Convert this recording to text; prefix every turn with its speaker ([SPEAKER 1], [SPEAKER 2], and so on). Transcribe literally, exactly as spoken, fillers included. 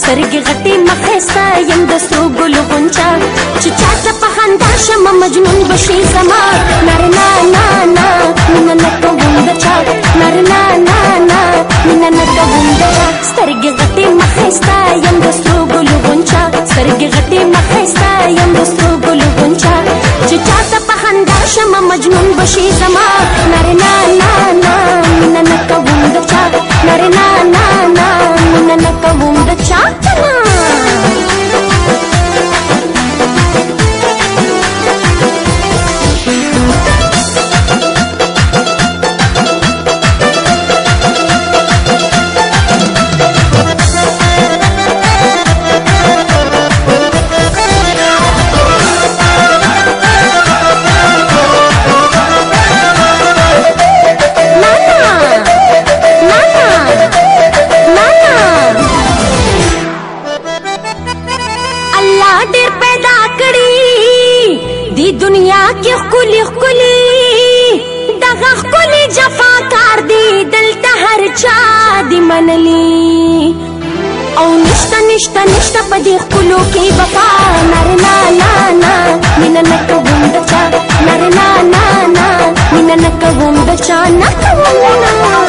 [SPEAKER 1] سترګې غټې مخې ستا یم د سرو ګلو غونچه چې چاته په خندا شمه مجنون بشي زما نارنا نانا مینه نه کوم د چا نارنا نانا مینه نه کوم د چا سترګې غټې مخې ستا یم د سرو ګلو غونچه سترګې غټې مخې ستا یم د سرو ګلو غونچه چې چاته په خندا شمه مجنون بشي زما نارنا نانا مینه نه کوم د چا نارنا نانا مینه نه کوم د چا दुनिया की खुली खुली दगा खुली जफा कार दी दिलता हर चा दी मनली औ निष्ठा निष्ठा निष्ठा पदी खुलो की वफा नरना नाना मिना न कहूं बचा नरना नाना मिना न कहूं बचा न कहूं ना